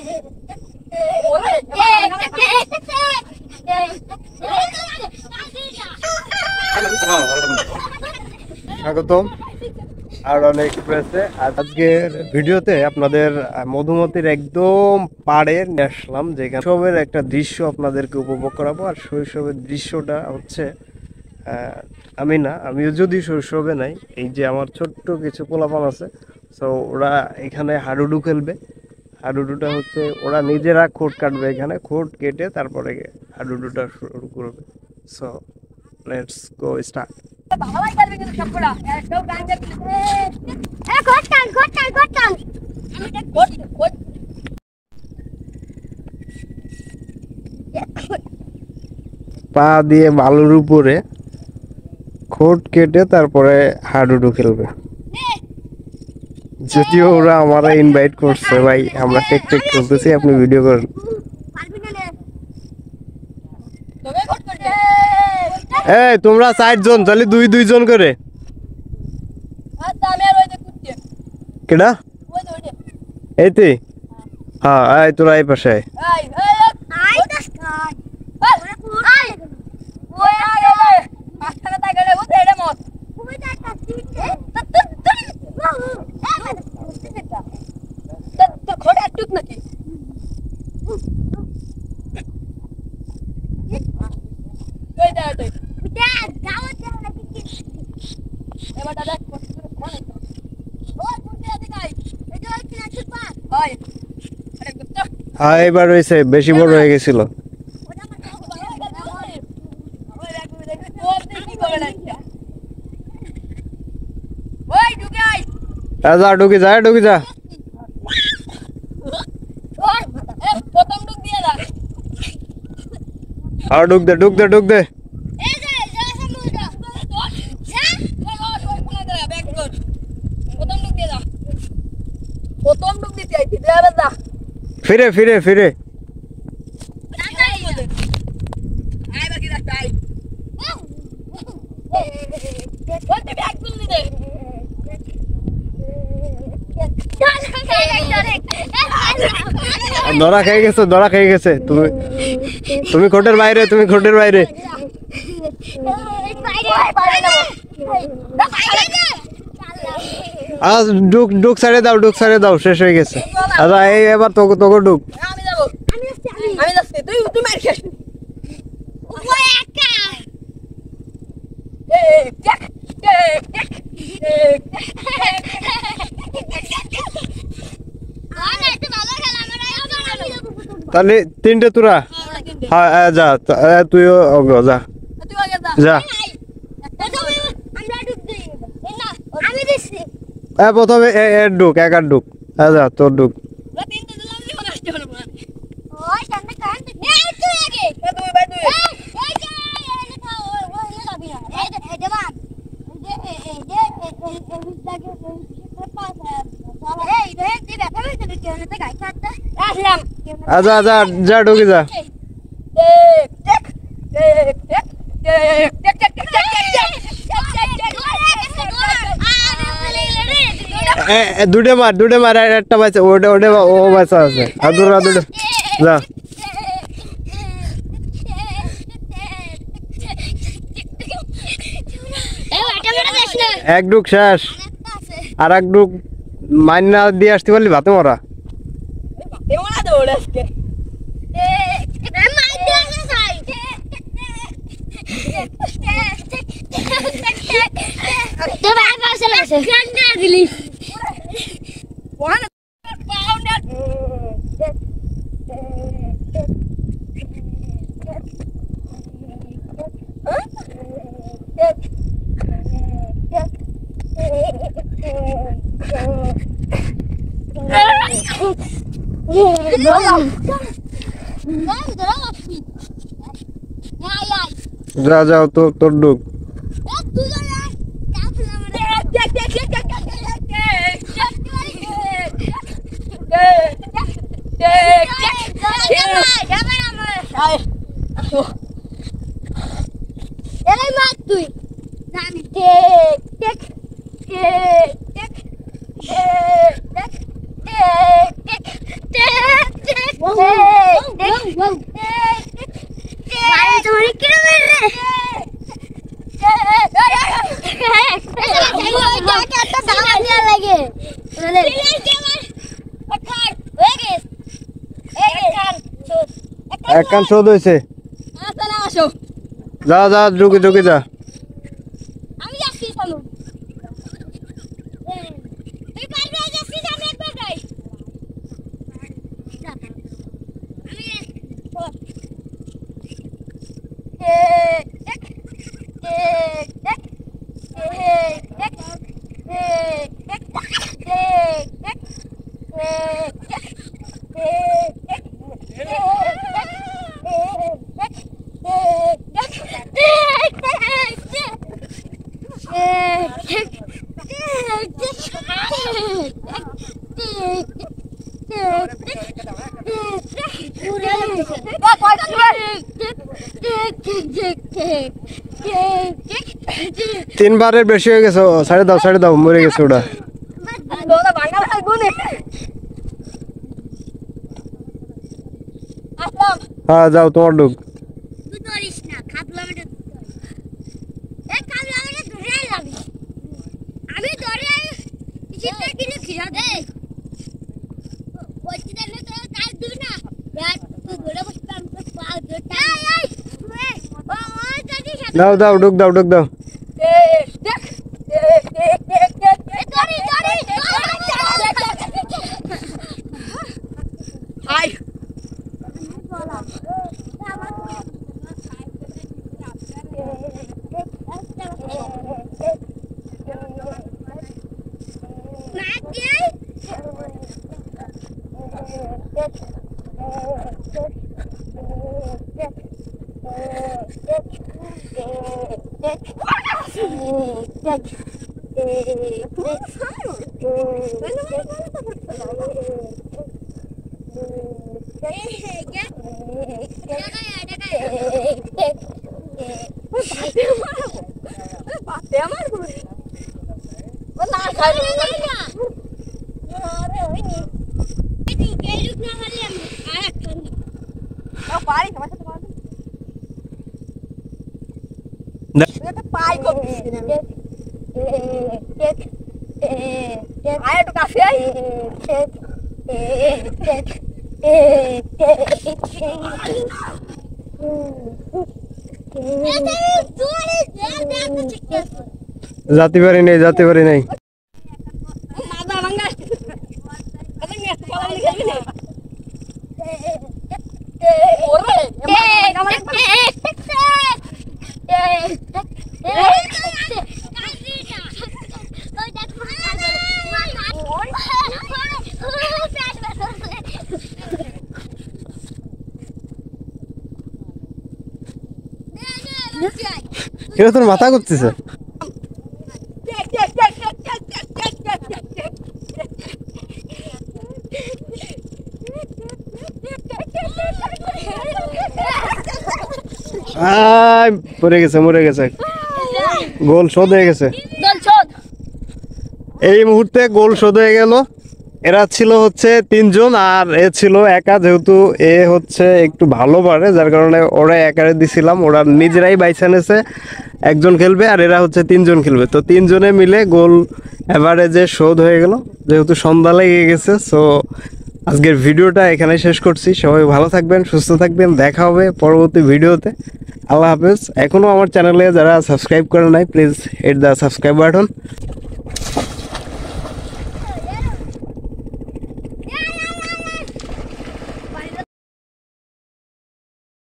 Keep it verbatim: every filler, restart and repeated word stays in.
স্বাগতম আরন এক্সপ্রেসে। আজকের ভিডিওতে আপনাদের মধুমতির একদম পাড়ে নিয়ে আসলাম, যেখানে শৈশবের একটা দৃশ্য আপনাদেরকে উপভোগ করাবো। আর শৈশবের দৃশ্যটা হচ্ছে আমি না আমিও যদি শৈশবে নাই, এই যে আমার ছোট্ট কিছু পোলাপান আছে, সো ওরা এখানে হাডুডু খেলবে। হাডুডুটা হচ্ছে ওরা নিজেরা খোট কাটবে, এখানে খোট কেটে তারপরে হাডুডুটা শুরু করবে। So let's go start. পা দিয়ে বালুর উপরে খোট কেটে তারপরে হাডুডু খেলবে। যদিও ওরা আমারা ইনভাইট করছে, ভাই আমরা টেক টেক করতেছি, আপনি ভিডিও করেন। এই তোমরা ষাট জন, তাহলে দুই দুই জন করে। কেডা এইতে? হ্যাঁ এই তোরা এই পাশে। হ্যাঁ এবার হয়েছে, বেশি বড় হয়ে গেছিল। যা ঢুকে যা ঢুকে যা আর ঢুক দে ঢুক দে ঢুক দে। ফিরে ফিরে ফিরে ধরা খেয়ে গেছে, ধরা খেয়ে গেছে। তুমি তুমি খোটের বাইরে, তুমি খোটের বাইরে। আজ ডুক ডুক সাইডে দাও, ডুক সাইডে দাও, শেষ হয়ে গেছে। আচ্ছা এই এবার তোকে তোকে ডুক। তাহলে তিনটে তোরা। হ্যাঁ যা তুইও যা যা। প্রথমে ডুক, এক আর ডুক। হ্যাঁ যা তোর ডুক। আচ্ছা আচ্ছা যা ঢুকে যা। দুটে মার দুটে মার, একটা বাচ্চা ওটা ওটা ও বাচ্চা আছে। আর দুটা দুটো যা। এক ডুক শেষ, আর এক ডুক মাইনা দিয়ে আসতে পারলি ভাতে মরা। যা যাও তো তোর ডুক। তুই টেক টেক টেক টেক টেক টেক টেক টেক এক কান শোধ হয়েছে। যা যা ঢুকে ঢুকে যা। আমি যাচ্ছি চলো তুই পারবে যাচ্ছিস আমি একবার যাই আমি এক এক এক তিনবারের বেশি হয়ে গেছে। সাড়ে দাও সাড়ে দাও মরে গেছে ওটা। হ্যাঁ যাও তোমার ডুব। আমি ধরে চিন্তা কিনে খিরা দে ওই চিন্তা তো কাজ দিবি না यार तू ধরে বসে আমি তো পাও ধরতা এই এই ও ওই কাটি দাও দাও ডুব দাও ডুব দাও। এ দেখ দেখ দেখ দেখ দেখ ধরি ধরি হাই जाती पारी नहीं जाती पारी नहीं কেন তোর মাথা করতেছে আই পড়ে গেছে মরে গেছে গোল শোধ হয়ে গেছে গোল শোধ এই মুহূর্তে গোল শোধ হয়ে গেল এরা ছিল হচ্ছে তিনজন আর এ ছিল একা যেহেতু এ হচ্ছে একটু ভালো পারে যার কারণে ওরা একারে দিছিলাম ওরা নিজেরাই বাইছে নেছে একজন খেলবে আর এরা হচ্ছে তিনজন খেলবে তো তিনজনে মিলে গোল এভারেজে শোধ হয়ে গেল যেহেতু সন্ধ্যা লেগে গেছে সো আজকের ভিডিওটা এখানে শেষ করছি সবাই ভালো থাকবেন সুস্থ থাকবেন দেখা হবে পরবর্তী ভিডিওতে আল্লাহ হাফেজ এখনো আমার চ্যানেলে যারা সাবস্ক্রাইব করে নাই please hit the subscribe button